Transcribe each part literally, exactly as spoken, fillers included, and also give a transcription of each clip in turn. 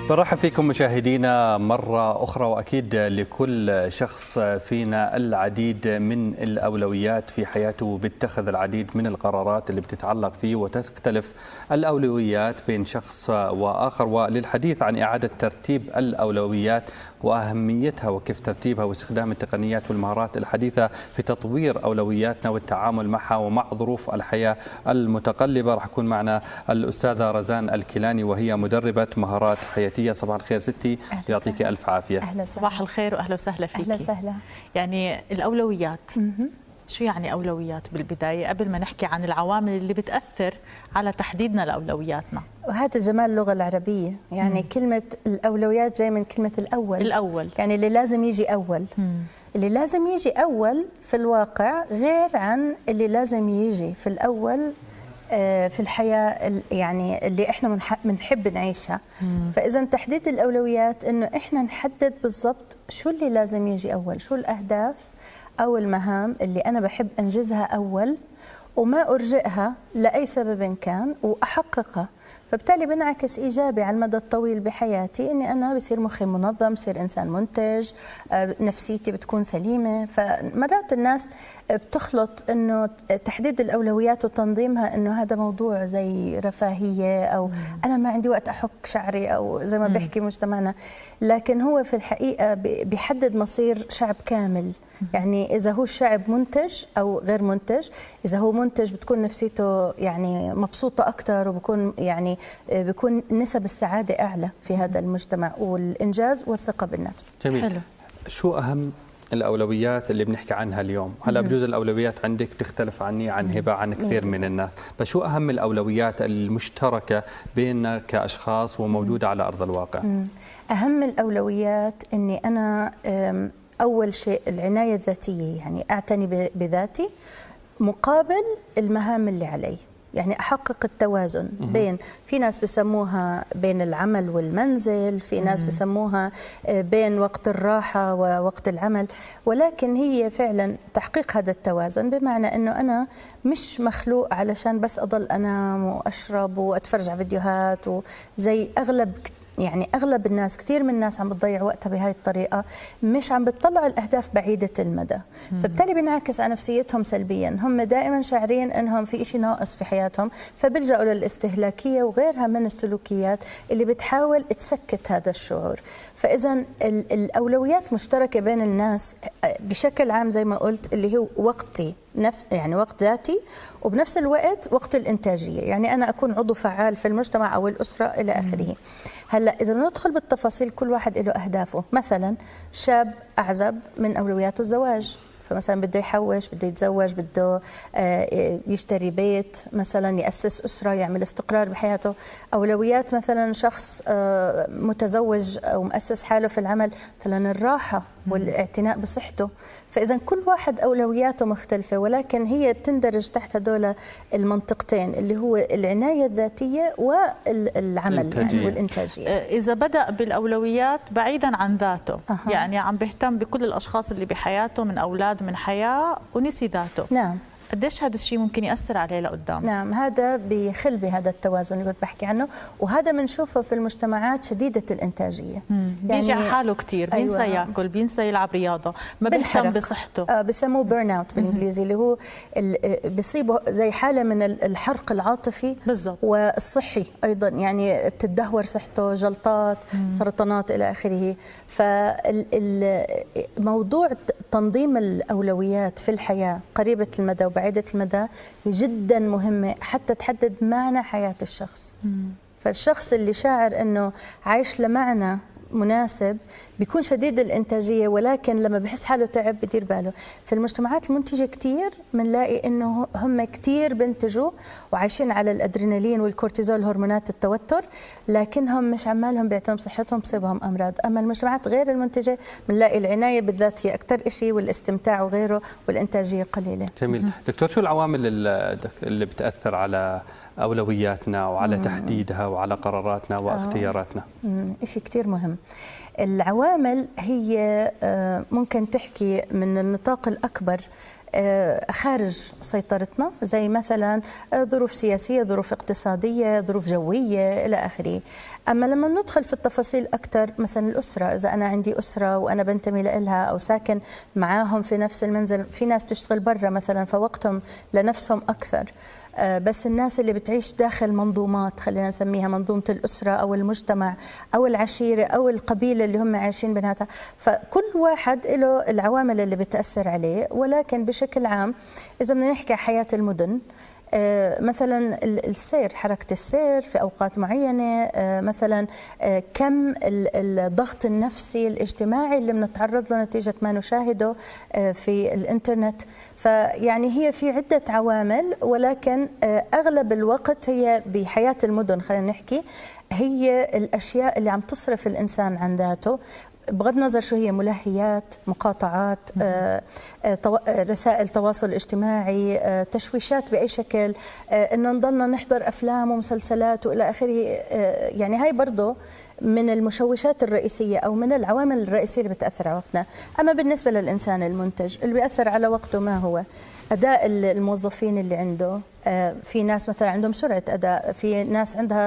برحب فيكم مشاهدينا مرة أخرى، وأكيد لكل شخص فينا العديد من الأولويات في حياته، بيتخذ العديد من القرارات اللي بتتعلق فيه، وتختلف الأولويات بين شخص وآخر. وللحديث عن إعادة ترتيب الأولويات وأهميتها وكيف ترتيبها واستخدام التقنيات والمهارات الحديثة في تطوير أولوياتنا والتعامل معها ومع ظروف الحياة المتقلبة، راح يكون معنا الأستاذة رزان الكيلاني، وهي مدربة مهارات حياتية. صباح الخير ستي، يعطيك ألف عافية. أهلا صباح الخير وأهلا وسهلا فيك. أهلا وسهلا. يعني الأولويات، شو يعني أولويات بالبداية قبل ما نحكي عن العوامل اللي بتأثر على تحديدنا لأولوياتنا؟ وهذا جمال اللغة العربية، يعني مم. كلمة الأولويات جاي من كلمة الأول. الأول يعني اللي لازم يجي أول. مم. اللي لازم يجي أول في الواقع غير عن اللي لازم يجي في الأول في الحياة، يعني اللي احنا بنحب نعيشها. مم. فإذا تحديد الأولويات إنه احنا نحدد بالضبط شو اللي لازم يجي أول، شو الأهداف أو المهام اللي أنا بحب أنجزها أول وما أرجئها لأي سبب كان وأحققها. فبالتالي بنعكس إيجابي على المدى الطويل بحياتي، إني أنا بصير مخي منظم، بصير إنسان منتج، نفسيتي بتكون سليمة. فمرات الناس بتخلط إنه تحديد الأولويات وتنظيمها إنه هذا موضوع زي رفاهية، أو أنا ما عندي وقت أحك شعري، أو زي ما بيحكي مجتمعنا. لكن هو في الحقيقة بيحدد مصير شعب كامل. يعني إذا هو الشعب منتج أو غير منتج، إذا هو منتج بتكون نفسيته يعني مبسوطة أكثر، وبكون يعني بيكون نسب السعادة أعلى في هذا المجتمع، والإنجاز والثقة بالنفس. جميل. حلو. شو أهم الأولويات اللي بنحكي عنها اليوم؟ هلا بجوز الأولويات عندك بتختلف عني عن هبة عن كثير من الناس، بس شو أهم الأولويات المشتركة بيننا كأشخاص وموجودة على أرض الواقع؟ أهم الأولويات إني أنا أول شيء العناية الذاتية، يعني أعتني بذاتي مقابل المهام اللي علي. يعني أحقق التوازن بين، في ناس بسموها بين العمل والمنزل، في ناس بسموها بين وقت الراحة ووقت العمل، ولكن هي فعلا تحقيق هذا التوازن، بمعنى أنه أنا مش مخلوق علشان بس أضل أنام وأشرب وأتفرج على فيديوهات، وزي أغلب يعني أغلب الناس، كثير من الناس عم بتضيع وقتها بهاي الطريقة، مش عم بتطلعوا الأهداف بعيدة المدى. فبالتالي بينعكس على نفسيتهم سلبيا، هم دائما شاعرين أنهم في إشي ناقص في حياتهم، فبيلجأوا للاستهلاكية وغيرها من السلوكيات اللي بتحاول تسكت هذا الشعور. فإذا الأولويات مشتركة بين الناس بشكل عام زي ما قلت، اللي هو وقتي، نف يعني وقت ذاتي، وبنفس الوقت وقت الإنتاجية، يعني أنا أكون عضو فعال في المجتمع أو الأسرة إلى آخره. هلا إذا ندخل بالتفاصيل، كل واحد له أهدافه. مثلا شاب أعزب من أولوياته الزواج، فمثلا بده يحوش، بده يتزوج، بده يشتري بيت، مثلا يأسس أسرة، يعمل استقرار بحياته. أولويات مثلا شخص متزوج أو مؤسس حاله في العمل، مثلا الراحة والاعتناء بصحته. فإذا كل واحد أولوياته مختلفة، ولكن هي بتندرج تحت هذول المنطقتين اللي هو العناية الذاتية والعمل يعني والإنتاجية. إذا بدأ بالأولويات بعيدا عن ذاته، أه. يعني عم بيهتم بكل الأشخاص اللي بحياته من أولاد من حياة ونسي ذاته. نعم. قديش هذا الشيء ممكن يأثر عليه لقدام؟ نعم، هذا بيخل بهذا التوازن اللي كنت بحكي عنه، وهذا بنشوفه في المجتمعات شديدة الإنتاجية. يعني بيجي على حاله كثير، بينسى أيوة. ياكل، بينسى يلعب رياضة، ما بيهتم بصحته. آه بسموه بيرن اوت بالإنجليزي، اللي هو بيصيبه زي حالة من الحرق العاطفي بالضبط والصحي أيضا، يعني بتدهور صحته، جلطات، مم. سرطانات إلى آخره. فالموضوع تنظيم الأولويات في الحياة قريبة المدى وبعيدة المدى جدا مهمة حتى تحدد معنى حياة الشخص. مم. فالشخص اللي شاعر أنه عايش لمعنى مناسب بيكون شديد الإنتاجية، ولكن لما بحس حاله تعب بدير باله. في المجتمعات المنتجة كتير بنلاقي إنه هم كتير بنتجوا وعايشين على الأدرينالين والكورتيزول، هرمونات التوتر، لكنهم مش عمالهم بيعتنوا بصحتهم، بصيبهم أمراض. أما المجتمعات غير المنتجة بنلاقي العناية بالذات هي أكثر إشي، والاستمتاع وغيره، والإنتاجية قليلة. جميل. دكتور، شو العوامل اللي بتأثر على أولوياتنا وعلى تحديدها وعلى قراراتنا واختياراتنا؟ شيء كتير مهم. العوامل هي ممكن تحكي من النطاق الأكبر خارج سيطرتنا، زي مثلا ظروف سياسية، ظروف اقتصادية، ظروف جوية إلى آخره. أما لما ندخل في التفاصيل أكثر، مثلا الأسرة، إذا أنا عندي أسرة وأنا بنتمي لها أو ساكن معاهم في نفس المنزل، في ناس تشتغل برا مثلا فوقتهم لنفسهم أكثر. بس الناس اللي بتعيش داخل منظومات، خلينا نسميها منظومة الأسرة أو المجتمع أو العشيرة أو القبيلة اللي هم عايشين بيناتها، فكل واحد له العوامل اللي بتأثر عليه. ولكن بشكل عام إذا بدنا نحكي حياة المدن، مثلا السير، حركة السير في أوقات معينة، مثلا كم الضغط النفسي الاجتماعي اللي بنتعرض له نتيجة ما نشاهده في الإنترنت. فيعني هي في عدة عوامل، ولكن أغلب الوقت هي بحياة المدن خلينا نحكي هي الأشياء اللي عم تصرف الإنسان عن ذاته، بغض النظر شو هي، ملهيات، مقاطعات، آه، آه، رسائل تواصل اجتماعي، آه، تشويشات بأي شكل، آه، إنه نضلنا نحضر أفلام ومسلسلات وإلى آخره. آه، يعني هاي برضه من المشوشات الرئيسية أو من العوامل الرئيسية اللي بتأثر على وقتنا. أما بالنسبة للإنسان المنتج اللي بيأثر على وقته، ما هو أداء الموظفين اللي عنده. في ناس مثلا عندهم سرعة أداء، في ناس عندها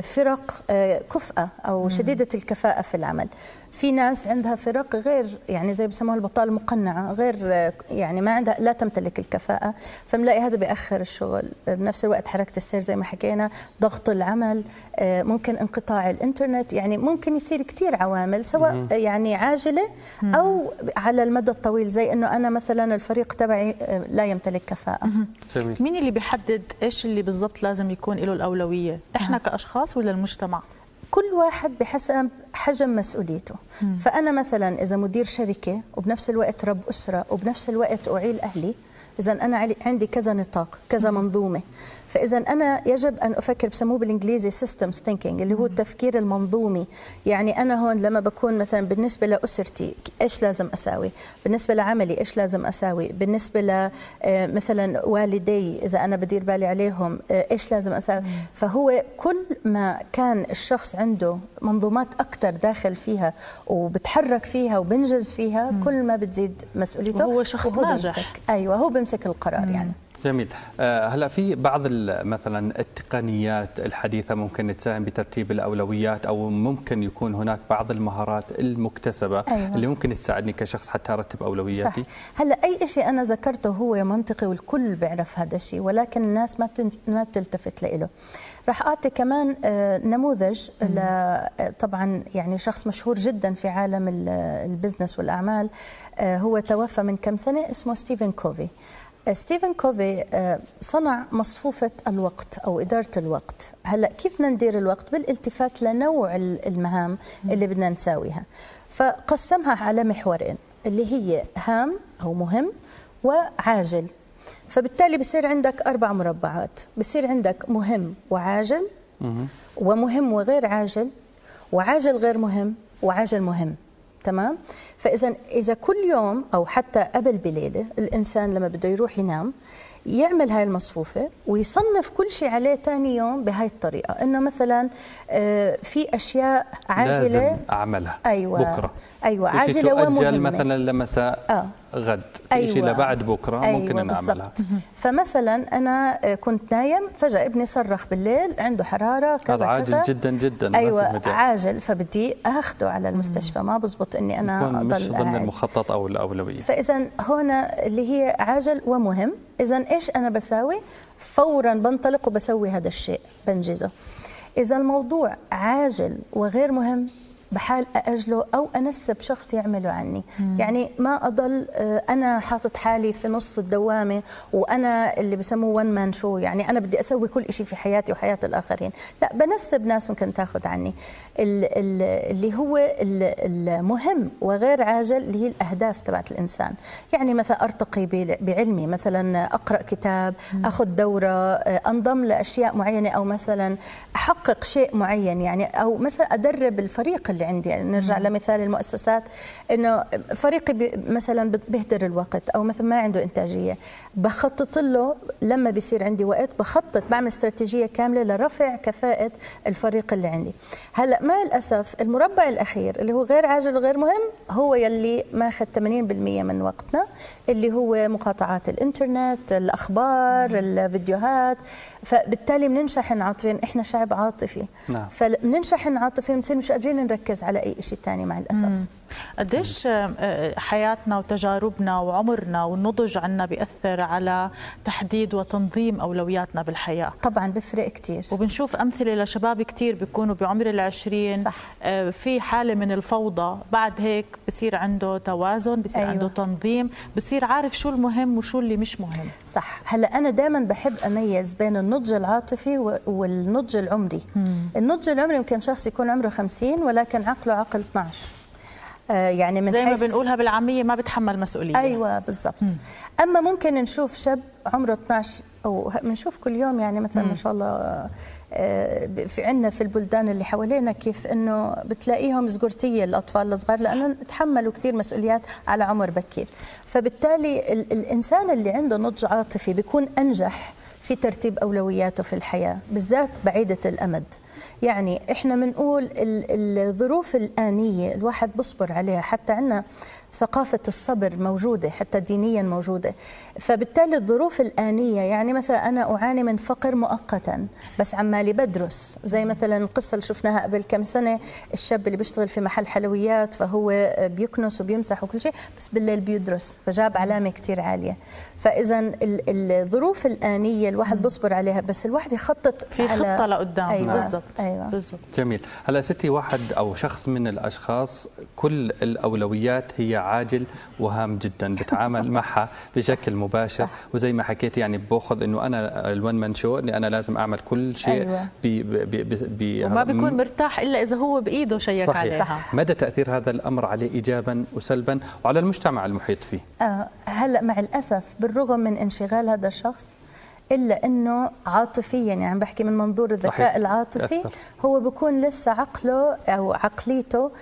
فرق كفءة أو شديدة الكفاءة في العمل، في ناس عندها فرق غير يعني زي بسموها البطالة المقنعة، غير يعني ما عندها، لا تمتلك الكفاءة، فملاقي هذا بيأخر الشغل. بنفس الوقت حركة السير زي ما حكينا، ضغط العمل، ممكن انقطاع الإنترنت، يعني ممكن يصير كتير عوامل سواء يعني عاجلة أو على المدى الطويل، زي إنه أنا مثلا الفريق تبعي لا يمتلك كفاءة. مين اللي بيحدد ايش اللي بالضبط لازم يكون له الأولوية؟ احنا كأشخاص ولا المجتمع؟ كل واحد بحسب حجم مسؤوليته. مم. فأنا مثلا إذا مدير شركة وبنفس الوقت رب أسرة وبنفس الوقت أعيل أهلي، إذا أنا عندي كذا نطاق، كذا منظومة، فإذا أنا يجب أن أفكر، بسموه بالإنجليزي systems thinking، اللي هو التفكير المنظومي. يعني أنا هون لما بكون مثلا بالنسبة لأسرتي إيش لازم أساوي، بالنسبة لعملي إيش لازم أساوي، بالنسبة ل مثلا والدي إذا أنا بدير بالي عليهم إيش لازم أساوي. فهو كل ما كان الشخص عنده منظومات أكثر داخل فيها وبتحرك فيها وبنجز فيها، كل ما بتزيد مسؤوليته. وهو شخص ناجح. أيوة، هو بيمسك القرار. مم. يعني جميل. هلا في بعض مثلا التقنيات الحديثه ممكن تساهم بترتيب الاولويات، او ممكن يكون هناك بعض المهارات المكتسبه. أيوة. اللي ممكن تساعدني كشخص حتى ارتب اولوياتي. صح. هلا اي شيء انا ذكرته هو منطقي والكل بيعرف هذا الشيء، ولكن الناس ما ما بتلتفت له. راح اعطي كمان نموذج ل طبعا يعني شخص مشهور جدا في عالم البزنس والاعمال، هو توفى من كم سنه، اسمه ستيفن كوفي. ستيفن كوفي صنع مصفوفة الوقت أو إدارة الوقت. هلأ كيف بدنا ندير الوقت؟ بالالتفات لنوع المهام اللي بدنا نساويها، فقسمها على محورين اللي هي هام أو مهم وعاجل. فبالتالي بصير عندك أربع مربعات، بصير عندك مهم وعاجل، ومهم وغير عاجل، وعاجل غير مهم، وعاجل مهم. تمام؟ فإذا إذا كل يوم أو حتى قبل بليلة الإنسان لما بده يروح ينام يعمل هاي المصفوفة ويصنف كل شيء عليه ثاني يوم بهاي الطريقة، إنه مثلا في أشياء عاجلة لازم أعملها. أيوة بكرة. أيوة، عاجلة ومهمة. مثلا لمساء آه. غد. أيوة. شيء لبعد بكرة. أيوة. ممكن أن أعملها. فمثلا أنا كنت نايم فجأة ابني صرخ بالليل، عنده حرارة كذا كذا. عاجل جدا جدا. أيوة عاجل، فبدي أخده على المستشفى. ما بزبط إني أنا أضل مش ضمن المخطط أو الأولوية. فإذا هنا اللي هي عاجل ومهم، إذا إيش أنا بساوي؟ فورا بنطلق وبسوي هذا الشيء، بنجزه. إذا الموضوع عاجل وغير مهم بحال أأجله أو أنسب شخص يعمله عني. مم. يعني ما أضل أنا حاطط حالي في نص الدوامة وأنا اللي بسموه وان مان شو، يعني أنا بدي أسوي كل شيء في حياتي وحياة الآخرين. لا، بنسب ناس ممكن تاخذ عني. اللي هو المهم وغير عاجل اللي هي الأهداف تبعت الإنسان. يعني مثلا أرتقي بعلمي، مثلا أقرأ كتاب، مم. أخذ دورة، أنضم لأشياء معينة، أو مثلا أحقق شيء معين، يعني أو مثلا أدرب الفريق اللي اللي عندي. يعني نرجع مم. لمثال المؤسسات، انه فريقي مثلا بيهدر الوقت او مثلا ما عنده انتاجيه، بخطط له لما بيصير عندي وقت، بخطط بعمل استراتيجيه كامله لرفع كفاءه الفريق اللي عندي. هلا مع الاسف المربع الاخير اللي هو غير عاجل وغير مهم هو يلي ماخذ ثمانين بالمئة من وقتنا، اللي هو مقاطعات الانترنت، الاخبار، الفيديوهات. فبالتالي بننشحن عاطفيا، احنا شعب عاطفي. نعم. فبننشحن عاطفيا بنصير مش قادرين نركز على اي شيء ثاني مع الاسف. مم. قديش حياتنا وتجاربنا وعمرنا والنضج عنا بيأثر على تحديد وتنظيم أولوياتنا بالحياة؟ طبعا بفرق كتير، وبنشوف أمثلة لشباب كتير بيكونوا بعمر العشرين صح. في حالة من الفوضى، بعد هيك بصير عنده توازن، بصير أيوة. عنده تنظيم، بصير عارف شو المهم وشو اللي مش مهم. صح. هلا أنا دائما بحب أميز بين النضج العاطفي والنضج العمري. مم. النضج العمري يمكن شخص يكون عمره خمسين ولكن عقله عقل اثنعش، يعني من زي ما بنقولها بالعاميه ما بتحمل مسؤوليه. ايوه بالضبط. اما ممكن نشوف شاب عمره اثنعش، او بنشوف كل يوم يعني مثلا ما شاء الله في عندنا في البلدان اللي حوالينا كيف انه بتلاقيهم زقرتيه الاطفال الصغار لانه تحملوا كثير مسؤوليات على عمر بكير. فبالتالي الانسان اللي عنده نضج عاطفي بيكون انجح في ترتيب اولوياته في الحياه، بالذات بعيده الامد. يعني احنا بنقول الظروف الآنية الواحد بصبر عليها، حتى عندنا ثقافة الصبر موجودة، حتى دينيا موجودة. فبالتالي الظروف الآنية، يعني مثلا أنا أعاني من فقر مؤقتا بس عمالي بدرس، زي مثلا القصة اللي شفناها قبل كم سنة، الشاب اللي بيشتغل في محل حلويات فهو بيكنس وبيمسح وكل شيء بس بالليل بيدرس، فجاب علامة كتير عالية. فإذا الظروف الآنية الواحد بصبر عليها، بس الواحد يخطط في خطة لقدام. أيوة. بالضبط. أيوة. بالضبط. جميل. هلا ستي، واحد أو شخص من الأشخاص كل الأولويات هي عاجل وهام جدا، بتعامل معها بشكل مباشر، وزي ما حكيت يعني باخذ انه انا الون مان شو، اني انا لازم اعمل كل شيء. أيوة. بي بي بي بي وما بيكون مرتاح الا اذا هو بايده شيك صحيح. عليها. صح. مدى تاثير هذا الامر عليه ايجابا وسلبا وعلى المجتمع المحيط فيه؟ آه هلا مع الاسف بالرغم من انشغال هذا الشخص إلا أنه عاطفيا، يعني عم بحكي من منظور الذكاء صحيح. العاطفي أثر. هو بيكون لسه عقله أو عقليته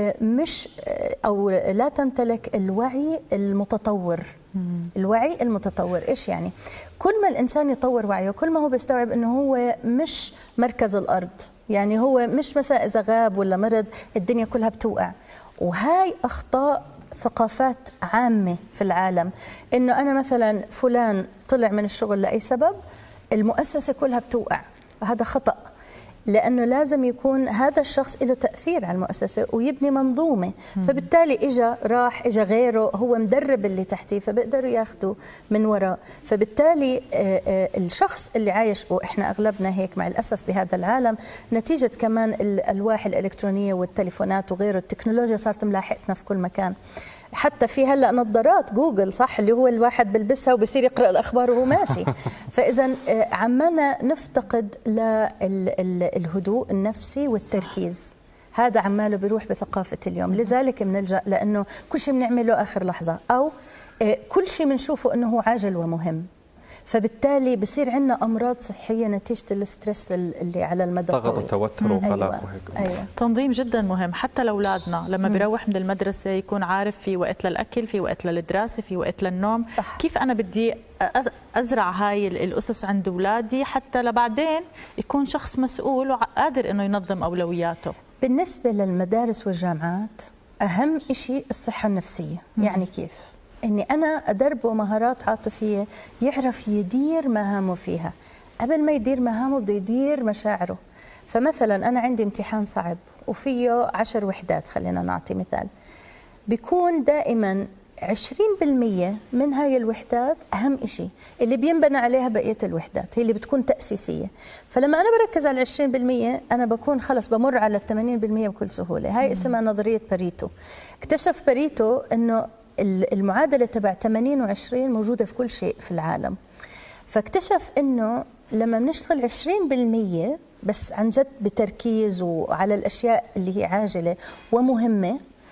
مش أو لا تمتلك الوعي المتطور. مم. الوعي المتطور إيش يعني؟ كل ما الإنسان يطور وعيه كل ما هو بيستوعب أنه هو مش مركز الأرض، يعني هو مش مثلا إذا غاب ولا مرض الدنيا كلها بتوقع. وهاي أخطاء ثقافات عامة في العالم، إنه أنا مثلا فلان طلع من الشغل لأي سبب المؤسسة كلها بتوقع، هذا خطأ، لأنه لازم يكون هذا الشخص له تأثير على المؤسسة ويبني منظومة. فبالتالي إجا راح إجا غيره هو مدرب اللي تحتيه فبيقدروا ياخذوا من وراء. فبالتالي الشخص اللي عايش، وإحنا أغلبنا هيك مع الأسف بهذا العالم، نتيجة كمان الألواح الإلكترونية والتليفونات وغيره، التكنولوجيا صارت ملاحقتنا في كل مكان. حتى في هلا نظارات جوجل صح اللي هو الواحد بلبسها وبصير يقرأ الأخبار وهو ماشي. فإذا عمالنا نفتقد للهدوء النفسي والتركيز، هذا عماله بيروح بثقافة اليوم. لذلك بنلجأ لأنه كل شيء بنعمله آخر لحظة، أو كل شيء بنشوفه أنه هو عاجل ومهم. فبالتالي بصير عندنا امراض صحيه نتيجه الاسترس اللي على المدى الطويل، ضغط وتوتر وقلق وهيك. أيوة. تنظيم جدا مهم حتى لاولادنا لما مم. بيروح من المدرسه يكون عارف في وقت للاكل، في وقت للدراسه، في وقت للنوم. صح. كيف انا بدي ازرع هاي الاسس عند اولادي حتى لبعدين يكون شخص مسؤول وقادر انه ينظم اولوياته؟ بالنسبه للمدارس والجامعات اهم شيء الصحه النفسيه. مم. يعني كيف اني انا ادربه مهارات عاطفيه يعرف يدير مهامه فيها. قبل ما يدير مهامه بده يدير مشاعره. فمثلا انا عندي امتحان صعب وفيه عشر وحدات، خلينا نعطي مثال، بيكون دائما عشرين بالمئة من هاي الوحدات اهم شيء اللي بينبنى عليها بقيه الوحدات، هي اللي بتكون تاسيسيه. فلما انا بركز على عشرين بالمئة انا بكون خلص بمر على ثمانين بالمئة بكل سهوله. هاي اسمها نظريه باريتو. اكتشف باريتو انه المعادلة تبع ثمانين وعشرين موجودة في كل شيء في العالم. فاكتشف انه لما بنشتغل عشرين بالمئة بس عن جد بتركيز وعلى الاشياء اللي هي عاجلة ومهمة،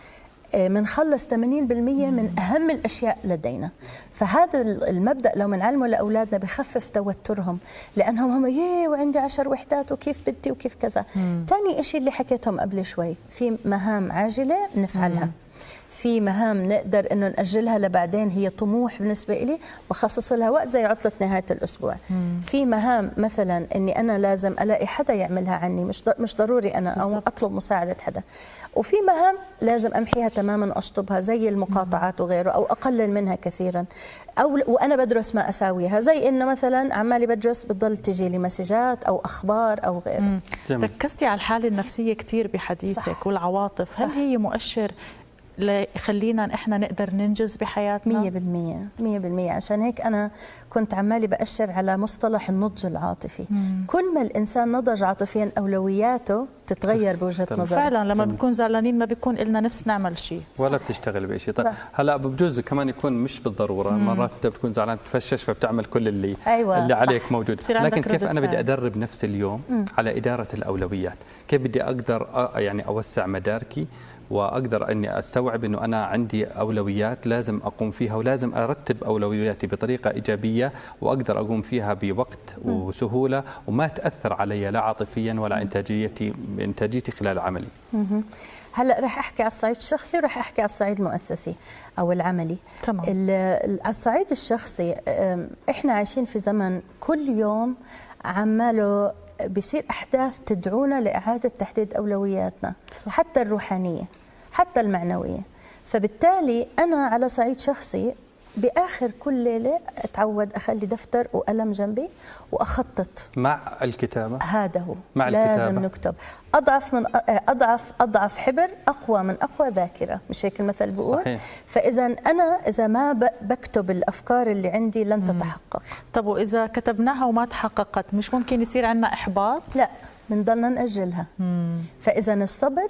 بنخلص ثمانين بالمئة من أهم الأشياء لدينا. فهذا المبدأ لو بنعلمه لأولادنا بخفف توترهم، لأنهم هم يي وعندي عشر وحدات وكيف بدي وكيف كذا. ثاني شيء اللي حكيتهم قبل شوي، في مهام عاجلة نفعلها، في مهام نقدر انه نأجلها لبعدين، هي طموح بالنسبه لي بخصص لها وقت زي عطله نهايه الاسبوع. مم. في مهام مثلا اني انا لازم الاقي حدا يعملها عني، مش مش ضروري انا او بالزبط. اطلب مساعده حدا. وفي مهام لازم امحيها تماما واشطبها زي المقاطعات وغيره، او اقلل منها كثيرا، او وانا بدرس ما اساويها، زي انه مثلا عمالي بدرس بتضل تجي لي مسجات او اخبار او غيره. ركزتي على الحاله النفسيه كثير بحديثك. صح. والعواطف، صح. هل هي مؤشر ليخلينا احنا نقدر ننجز بحياتنا؟ مية بالمية مية بالمية. عشان هيك أنا كنت عمالي بأشر على مصطلح النضج العاطفي. مم. كل ما الإنسان نضج عاطفيا أولوياته تتغير بوجهة نظر. فعلا لما بنكون زعلانين ما بيكون لنا نفس نعمل شيء ولا بتشتغل بشيء. طيب هلا بجوز كمان يكون مش بالضروره، مرات انت بتكون زعلان تفشش فبتعمل كل اللي أيوة. اللي عليك صح. موجود، لكن كيف انا بدي ادرب نفسي اليوم مم. على اداره الاولويات؟ كيف بدي اقدر يعني اوسع مداركي واقدر اني استوعب انه انا عندي اولويات لازم اقوم فيها، ولازم ارتب اولوياتي بطريقه ايجابيه واقدر اقوم فيها بوقت وسهوله وما تاثر علي لا عاطفيا ولا انتاجيتي انتاجيتي خلال عملي. هلا رح احكي على الصعيد الشخصي ورح احكي على الصعيد المؤسسي او العملي. تمام. على الصعيد الشخصي احنا عايشين في زمن كل يوم عماله بيصير أحداث تدعونا لإعادة تحديد أولوياتنا. صح. حتى الروحانية حتى المعنوية. فبالتالي أنا على صعيد شخصي بآخر كل ليلة أتعود أخلي دفتر وقلم جنبي وأخطط مع الكتابة. هذا هو مع لازم الكتابة. نكتب. أضعف من أضعف أضعف حبر أقوى من أقوى ذاكرة، مش هيك المثل بيقول؟ صحيح. فإذا أنا إذا ما بكتب الأفكار اللي عندي لن تتحقق. طب وإذا كتبناها وما تحققت مش ممكن يصير عندنا إحباط؟ لا، بنضلنا نأجلها. مم. فإذا الصبر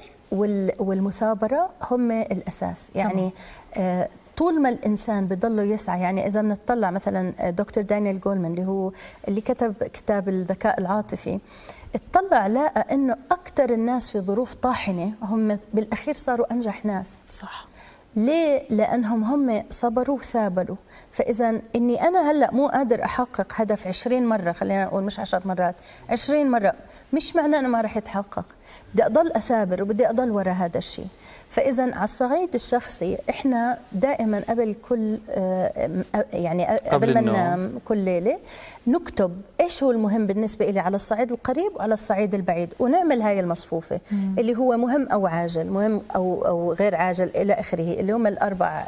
والمثابرة هم الأساس. يعني آه طول ما الإنسان بضله يسعى، يعني إذا بنطلع مثلا دكتور دانيال جولمان اللي هو اللي كتب كتاب الذكاء العاطفي، اطلع لقى إنه أكثر الناس في ظروف طاحنة هم بالأخير صاروا أنجح ناس. صح. ليه؟ لأنهم هم صبروا وثابروا. فإذا إني أنا هلأ مو قادر أحقق هدف عشرين مرة، خلينا نقول مش عشر مرات، عشرين مرة، مش معناه أنه ما رح يتحقق. بدي أضل أثابر وبدي أضل وراء هذا الشيء. فإذا على الصعيد الشخصي إحنا دائما قبل كل يعني قبل ما ننام كل ليلة نكتب إيش هو المهم بالنسبة لي على الصعيد القريب وعلى الصعيد البعيد، ونعمل هاي المصفوفة مم. اللي هو مهم أو عاجل، مهم أو أو غير عاجل إلى آخره، اللي هم الأربع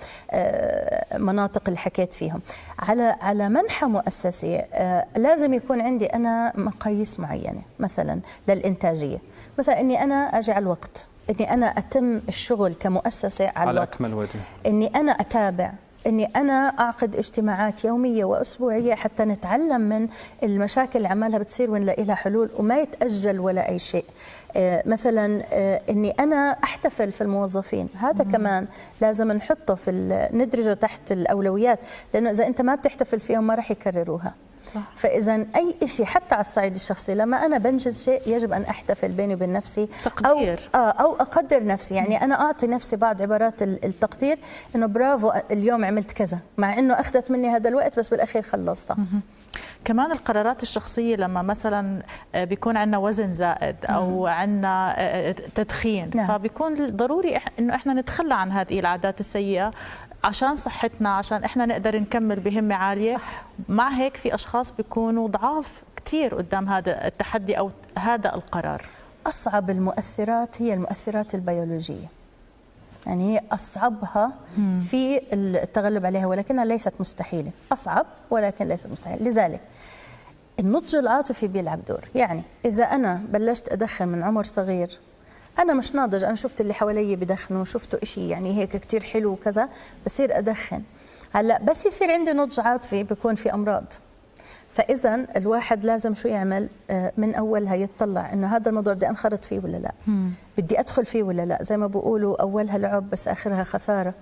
مناطق اللي حكيت فيهم. على على منحى مؤسسي لازم يكون عندي أنا مقاييس معينة، مثلا للإنتاجية، مثلا إني أنا أجي على الوقت، إني أنا أتم الشغل كمؤسسة على, على الوقت، أكمل وجه، إني أنا أتابع، إني أنا أعقد اجتماعات يومية وأسبوعية حتى نتعلم من المشاكل اللي عمالها بتصير ونلاقي لها حلول وما يتأجل ولا أي شيء. آه مثلا آه إني أنا أحتفل في الموظفين، هذا مم. كمان لازم نحطه في ندرجه تحت الأولويات، لأنه إذا أنت ما بتحتفل فيهم ما رح يكرروها. صح. فإذا أي شيء حتى على الصعيد الشخصي لما أنا بنجز شيء يجب أن أحتفل بيني وبين نفسي، تقدير. أو, أو أقدر نفسي، يعني أنا أعطي نفسي بعض عبارات التقدير، إنه برافو اليوم عملت كذا، مع إنه أخذت مني هذا الوقت بس بالأخير خلصتها. كمان القرارات الشخصية لما مثلا بيكون عندنا وزن زائد أو عندنا تدخين، نعم. فبيكون ضروري إنه إحنا نتخلى عن هذه العادات السيئة عشان صحتنا، عشان إحنا نقدر نكمل بهمة عالية. صح. مع هيك في أشخاص بيكونوا ضعاف كتير قدام هذا التحدي أو هذا القرار. أصعب المؤثرات هي المؤثرات البيولوجية، يعني هي أصعبها مم. في التغلب عليها، ولكنها ليست مستحيلة، أصعب ولكن ليست مستحيلة. لذلك النضج العاطفي بيلعب دور. يعني إذا أنا بلشت أدخن من عمر صغير، أنا مش ناضج، أنا شفت اللي حوالي بدخنوا وشفتوا إشي يعني هيك كتير حلو وكذا، بصير أدخن. هلا بس يصير عندي نضج عاطفي بيكون في أمراض. فإذا الواحد لازم شو يعمل من أولها؟ يتطلع إنه هذا الموضوع بدي أنخرط فيه ولا لا، مم. بدي أدخل فيه ولا لا. زي ما بيقولوا أولها لعب بس آخرها خسارة.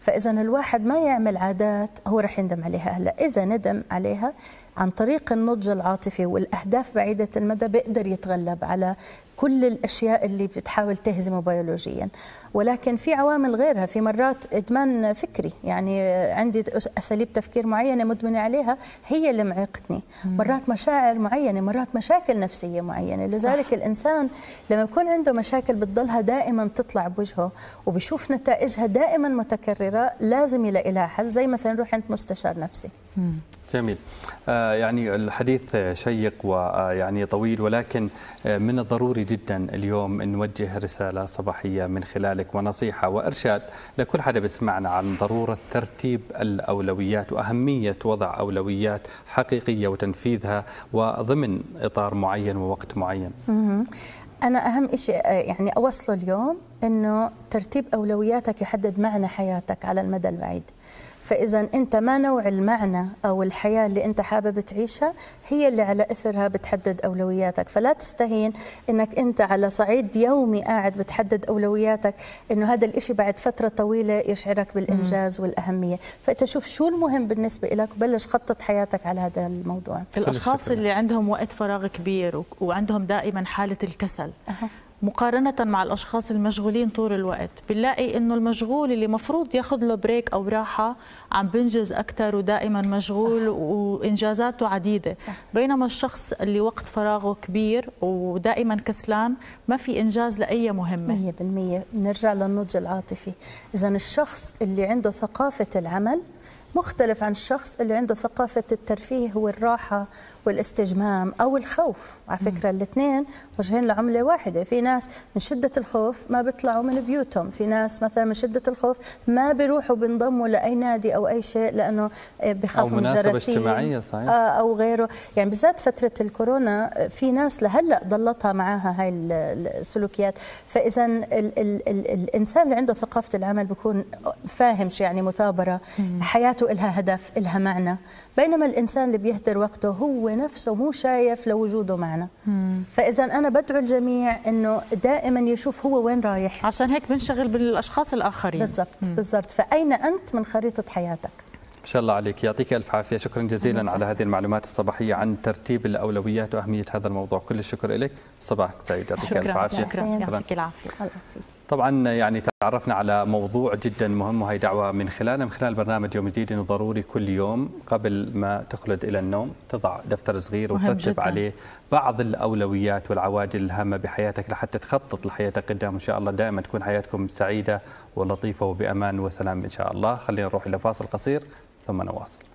فإذا الواحد ما يعمل عادات هو رح يندم عليها هلا، إذا ندم عليها عن طريق النضج العاطفي والأهداف بعيدة المدى بيقدر يتغلب على كل الأشياء اللي بتحاول تهزمه بيولوجيا. ولكن في عوامل غيرها، في مرات إدمان فكري، يعني عندي أساليب تفكير معينة مدمنة عليها هي اللي معيقتني، مرات مشاعر معينة، مرات مشاكل نفسية معينة. لذلك صح. الإنسان لما يكون عنده مشاكل بتضلها دائما تطلع بوجهه وبيشوف نتائجها دائما متكررة، لازم يلاقي لها حل، زي مثلا نروح عند مستشار نفسي. مم. جميل. آه يعني الحديث شيق ويعني طويل، ولكن من الضروري جدا اليوم أن نوجه رسالة صباحية من خلالك ونصيحة وإرشاد لكل حدا بيسمعنا عن ضرورة ترتيب الأولويات وأهمية وضع أولويات حقيقية وتنفيذها وضمن إطار معين ووقت معين. أنا أهم شيء يعني أوصله اليوم أنه ترتيب أولوياتك يحدد معنى حياتك على المدى البعيد. فإذا أنت ما نوع المعنى أو الحياة اللي أنت حابب تعيشها هي اللي على إثرها بتحدد أولوياتك. فلا تستهين أنك أنت على صعيد يومي قاعد بتحدد أولوياتك، أنه هذا الإشي بعد فترة طويلة يشعرك بالإنجاز مم. والأهمية. فأنت شوف شو المهم بالنسبة لك وبلش خطط حياتك على هذا الموضوع. الأشخاص اللي عندهم وقت فراغ كبير وعندهم دائما حالة الكسل أه. مقارنة مع الأشخاص المشغولين طول الوقت، بنلاقي إنه المشغول اللي مفروض ياخذ له بريك أو راحة عم بنجز أكثر ودائما مشغول صح. وإنجازاته عديدة صح. بينما الشخص اللي وقت فراغه كبير ودائما كسلان ما في إنجاز لأي مهمة. مية بالمية نرجع للنضج العاطفي. إذا الشخص اللي عنده ثقافة العمل مختلف عن الشخص اللي عنده ثقافة الترفيه والراحة والاستجمام أو الخوف. على فكرة الاثنين وجهين لعملة واحدة. في ناس من شدة الخوف ما بيطلعوا من بيوتهم، في ناس مثلا من شدة الخوف ما بيروحوا بينضموا لأي نادي أو أي شيء لأنه بخافوا من الجراثيم اجتماعية صحيح. أو غيره. يعني بالذات فترة الكورونا في ناس لهلأ ضلتها معاها هاي السلوكيات. فإذا ال ال ال الإنسان اللي عنده ثقافة العمل بيكون فاهم شو يعني مثابرة، حياته إلها هدف إلها معنى. بينما الإنسان اللي بيهدر وقته هو نفسه مو شايف لوجوده معنا. فإذا أنا بدعو الجميع إنه دائما يشوف هو وين رايح، عشان هيك بنشغل بالأشخاص الآخرين. بالضبط بالضبط. فأين أنت من خريطة حياتك؟ ما شاء الله عليك، يعطيك ألف عافية. شكرا جزيلا على هذه المعلومات الصباحية عن ترتيب الأولويات وأهمية هذا الموضوع. كل الشكر لك، صباحك سعيد. يعطيك ألف عافية. شكرا يعطيك العافية. طبعا يعني تعرفنا على موضوع جدا مهم، وهي دعوة من خلالنا من خلال برنامج يوم جديد انه ضروري كل يوم قبل ما تخلد الى النوم تضع دفتر صغير وترتب عليه بعض الاولويات والعواجل الهامة بحياتك لحتى تخطط لحياتك قدام. ان شاء الله دائما تكون حياتكم سعيدة ولطيفة وبأمان وسلام ان شاء الله. خلينا نروح الى فاصل قصير ثم نواصل.